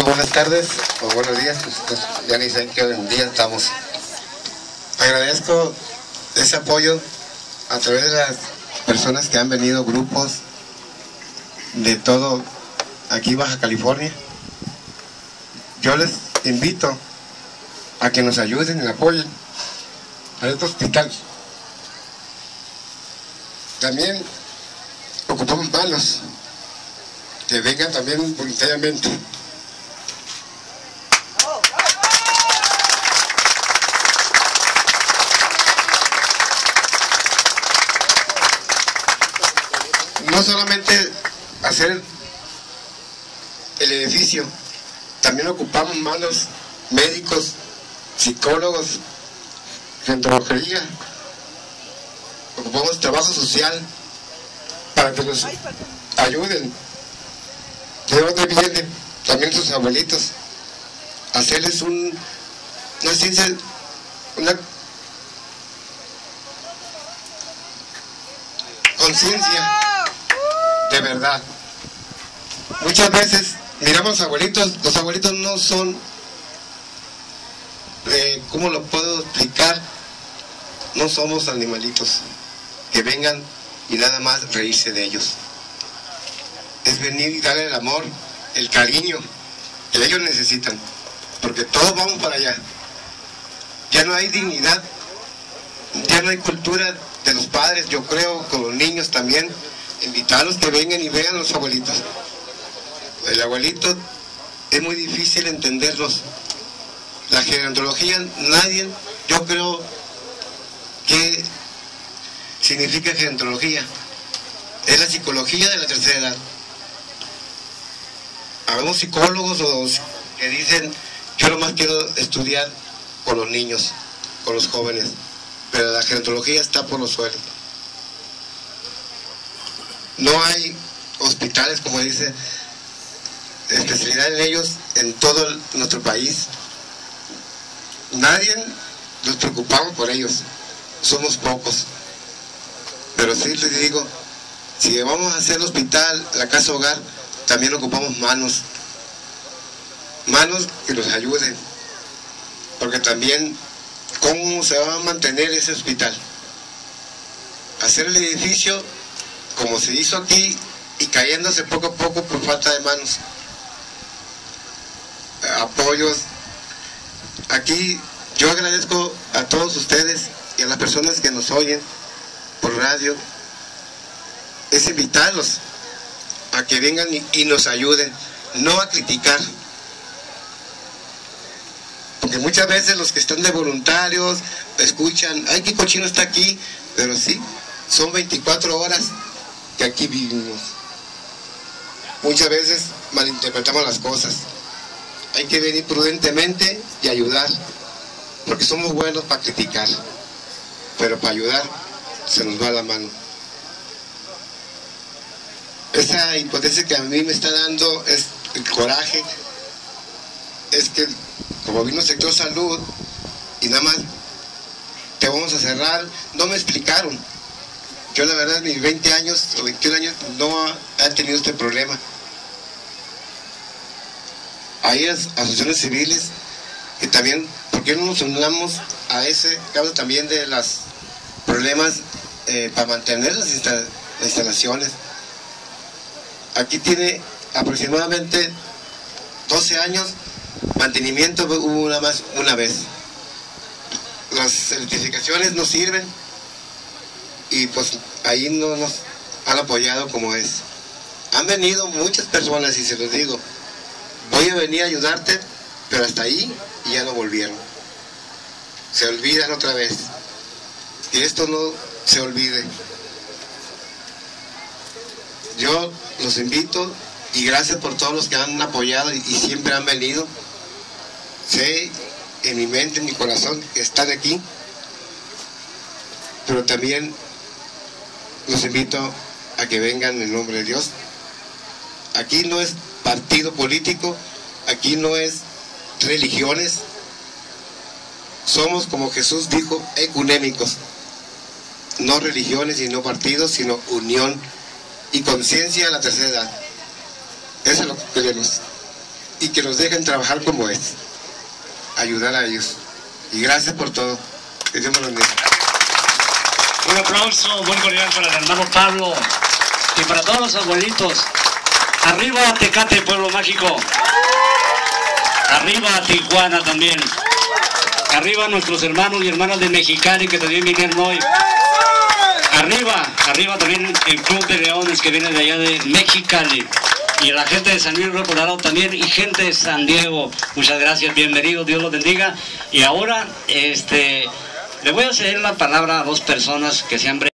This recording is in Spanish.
buenas tardes o buenos días, pues ya ni sé en qué día estamos. Agradezco ese apoyo a través de las personas que han venido, grupos de todo aquí Baja California. Yo les invito a que nos ayuden y apoyen a este hospital. También ocupamos manos que vengan también voluntariamente. No solamente hacer el edificio, también ocupamos manos, médicos, psicólogos, gerontología, ocupamos trabajo social para que nos ayuden. ¿De dónde vienen? También sus abuelitos. Hacerles una ciencia, una conciencia de verdad. Muchas veces miramos a los abuelitos no son, ¿cómo lo puedo explicar? No somos animalitos que vengan y nada más reírse de ellos. Es venir y darle el amor, el cariño que ellos necesitan, porque todos vamos para allá. Ya no hay dignidad, ya no hay cultura de los padres, yo creo, con los niños también. Invitarlos que vengan y vean a los abuelitos. El abuelito es muy difícil entenderlos. La gerontología, nadie, yo creo que significa gerontología. Es la psicología de la tercera edad. Habemos psicólogos que dicen, yo nomás quiero estudiar con los niños, con los jóvenes, pero la gerontología está por los suelos. No hay hospitales, como dice, especialidad en ellos en todo nuestro país. Nadie nos preocupamos por ellos, somos pocos. Pero sí les digo, si vamos a hacer el hospital, la casa hogar, también ocupamos manos que nos ayuden, porque también cómo se va a mantener ese hospital. Hacer el edificio como se hizo aquí y cayéndose poco a poco por falta de manos, apoyos. Aquí yo agradezco a todos ustedes y a las personas que nos oyen por radio, es invitarlos a que vengan y nos ayuden, no a criticar, porque muchas veces los que están de voluntarios escuchan, ay, qué cochino está aquí, pero sí, son 24 horas que aquí vivimos. Muchas veces malinterpretamos las cosas. Hay que venir prudentemente y ayudar, porque somos buenos para criticar, pero para ayudar se nos va la mano. Esa impotencia que a mí me está dando es el coraje, es que como vino el sector salud y nada más te vamos a cerrar, no me explicaron. Yo la verdad, mis 20 años o 21 años no he tenido este problema. Hay asociaciones civiles que también, ¿por qué no nos unamos a ese caso también de los problemas para mantener las instalaciones? Aquí tiene aproximadamente 12 años, mantenimiento hubo una vez. Las certificaciones no sirven y pues ahí no nos han apoyado como es. Han venido muchas personas y se los digo, voy a venir a ayudarte, pero hasta ahí y ya no volvieron. Se olvidan otra vez. Que esto no se olvide. Yo los invito y gracias por todos los que han apoyado y siempre han venido. Sé en mi mente, en mi corazón, que están aquí, pero también los invito a que vengan en nombre de Dios. Aquí no es partido político, aquí no es religiones, somos, como Jesús dijo, ecuménicos, no religiones y no partidos, sino unión y conciencia a la tercera edad. Eso es lo que queremos. y que los dejen trabajar como es, ayudar a ellos. Y gracias por todo. Que Dios me lo bendiga. Un aplauso muy cordial para el hermano Pablo y para todos los abuelitos. Arriba Tecate, pueblo mágico. Arriba Tijuana también. Arriba nuestros hermanos y hermanas de Mexicali que también vinieron hoy. Arriba también el Club de Leones que viene de allá de Mexicali. Y la gente de San Luis Río Colorado también, y gente de San Diego. Muchas gracias, bienvenidos, Dios los bendiga. Y ahora, le voy a ceder la palabra a dos personas que se han